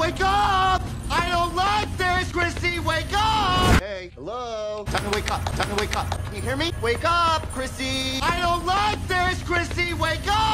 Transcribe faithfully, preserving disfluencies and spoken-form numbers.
Wake up! I don't like this, Chrissy! Wake up! Hey, hello? Time to wake up. Time to wake up. Can you hear me? Wake up, Chrissy! I don't like this, Chrissy! Wake up!